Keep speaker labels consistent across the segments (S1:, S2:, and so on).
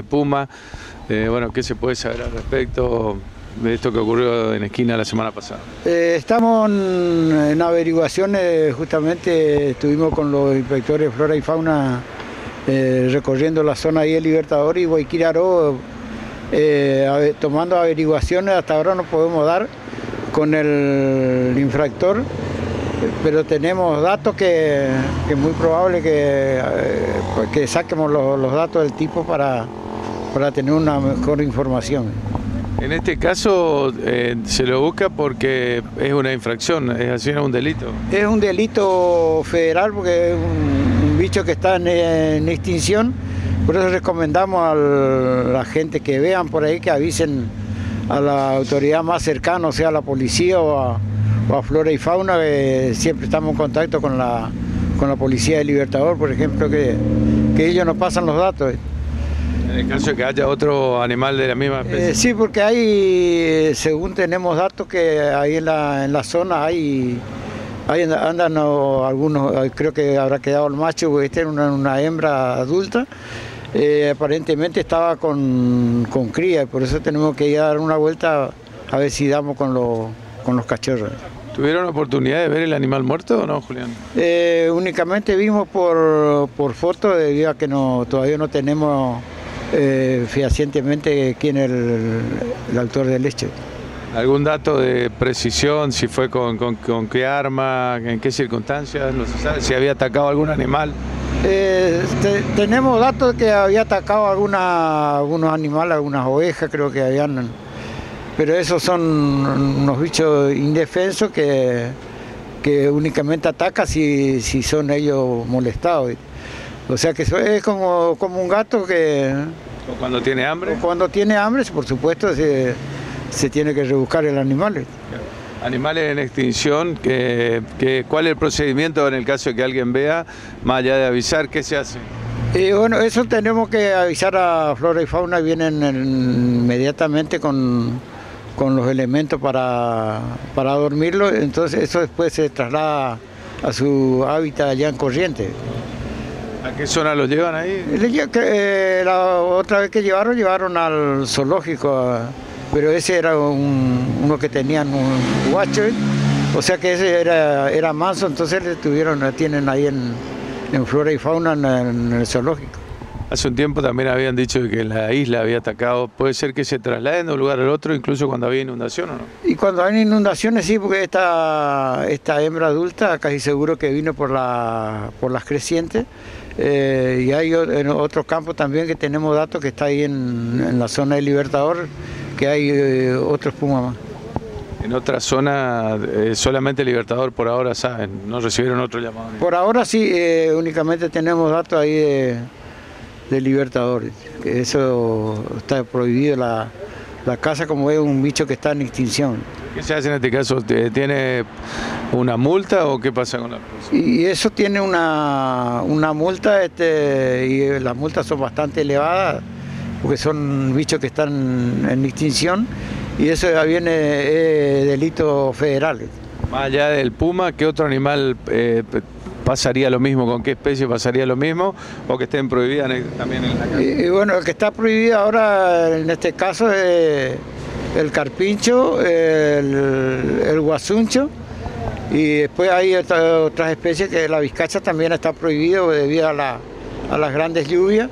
S1: Puma. Bueno, ¿qué se puede saber al respecto de esto que ocurrió en Esquina la semana pasada?
S2: Estamos en averiguaciones, justamente estuvimos con los inspectores de Flora y Fauna recorriendo la zona ahí de Libertador y Guayquiraró, tomando averiguaciones. Hasta ahora no podemos dar con el infractor, pero tenemos datos que es muy probable que saquemos los datos del tipo para tener una mejor información.
S1: En este caso se lo busca porque es una infracción, es así, un delito.
S2: Es un delito federal porque es un bicho que está en extinción, por eso recomendamos a la gente que vean por ahí que avisen a la autoridad más cercana, o sea, a la policía o a Flora y Fauna, que siempre estamos en contacto con la policía de Libertador, por ejemplo, que ellos nos pasan los datos.
S1: En el caso de que haya otro animal de la misma especie.
S2: Sí, porque hay, según tenemos datos, que ahí en la zona andan algunos, creo que habrá quedado el macho, porque este era una hembra adulta, aparentemente estaba con cría, por eso tenemos que ir a dar una vuelta a ver si damos con los cachorros.
S1: ¿Tuvieron oportunidad de ver el animal muerto o no, Julián?
S2: Únicamente vimos por foto, debido a que todavía no tenemos fehacientemente quién es el autor del hecho.
S1: ¿Algún dato de precisión? Si fue con qué arma, en qué circunstancias, no se sabe, si había atacado algún animal.
S2: Tenemos datos de que había atacado algunos animales, algunas ovejas, creo que habían, pero esos son unos bichos indefensos que únicamente atacan si son ellos molestados. O sea que eso es como un gato que...
S1: ¿O cuando tiene hambre?
S2: Cuando tiene hambre, por supuesto, se tiene que rebuscar el animal.
S1: Animales en extinción, ¿cuál es el procedimiento en el caso de que alguien vea, más allá de avisar, qué se hace?
S2: Bueno, eso tenemos que avisar a Flora y Fauna, vienen inmediatamente con los elementos para dormirlo, entonces eso después se traslada a su hábitat allá en Corrientes.
S1: ¿A qué zona los llevan ahí?
S2: La otra vez que llevaron al zoológico, pero ese era uno que tenían un guacho, o sea que ese era manso, entonces tienen ahí en Flora y Fauna en el zoológico.
S1: Hace un tiempo también habían dicho que la isla había atacado. ¿Puede ser que se trasladen de un lugar al otro, incluso cuando había inundación o no?
S2: Y cuando hay inundaciones sí, porque esta hembra adulta casi seguro que vino por las crecientes. Y hay en otros campos también que tenemos datos que está ahí en la zona de Libertador, que hay otros pumas más.
S1: En otra zona solamente Libertador por ahora saben, no recibieron otro llamado.
S2: Por ahora sí, únicamente tenemos datos ahí de Libertador, que eso está prohibido, la caza, como es un bicho que está en extinción.
S1: ¿Qué se hace en este caso? ¿Tiene una multa o qué pasa con la cosa?
S2: Y eso tiene una multa, y las multas son bastante elevadas, porque son bichos que están en extinción, y eso ya viene delito federal.
S1: Más allá del puma, ¿qué otro animal pasaría lo mismo? ¿Con qué especie pasaría lo mismo? ¿O que estén prohibidas también en la calle?
S2: Bueno, el que está prohibido ahora en este caso es el carpincho, el guasuncho, y después hay otras especies que la vizcacha también está prohibida debido a las grandes lluvias.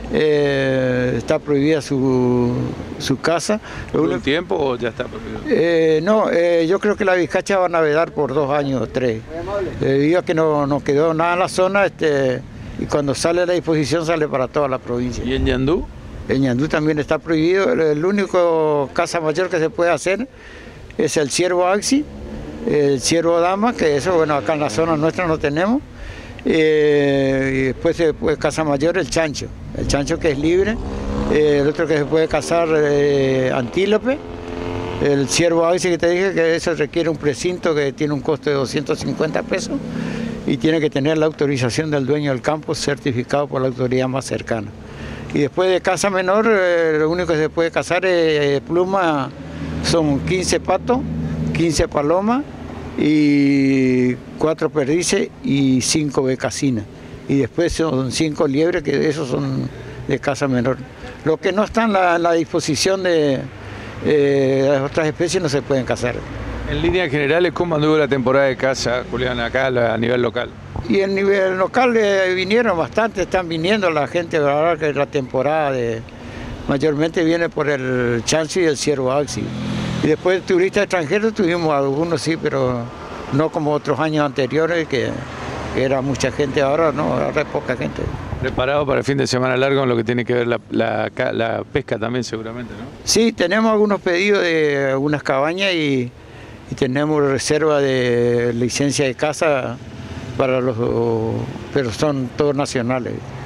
S2: Está prohibida su caza.
S1: ¿Por un tiempo o ya está prohibido?
S2: No, yo creo que la vizcacha van a vedar por 2 años o 3, debido a que no quedó nada en la zona, y cuando sale a la disposición sale para toda la provincia.
S1: ¿Y en ñandú?
S2: El ñandú también está prohibido. El único caza mayor que se puede hacer es el ciervo axi, el ciervo dama, que eso, bueno, acá en la zona nuestra no tenemos. Y después se puede cazar mayor el chancho que es libre. El otro que se puede cazar antílope, el ciervo axi que te dije, que eso requiere un precinto que tiene un costo de 250 pesos y tiene que tener la autorización del dueño del campo certificado por la autoridad más cercana. Y después de caza menor, lo único que se puede cazar es pluma, son 15 patos, 15 palomas y 4 perdices y 5 becasinas. Y después son 5 liebres, que esos son de caza menor. Lo que no está en la disposición de las otras especies no se pueden cazar.
S1: En líneas generales, ¿cómo anduvo la temporada de caza, Julián, acá a nivel local?
S2: Y en nivel local vinieron bastante, están viniendo la gente, ahora que la temporada mayormente viene por el chancho y el ciervo axi. Y después turistas extranjeros tuvimos algunos, sí, pero no como otros años anteriores, que era mucha gente, ahora no, ahora es poca gente.
S1: Preparado para el fin de semana largo en lo que tiene que ver la pesca también seguramente, ¿no?
S2: Sí, tenemos algunos pedidos de algunas cabañas y tenemos reserva de licencia de caza para pero son todos nacionales.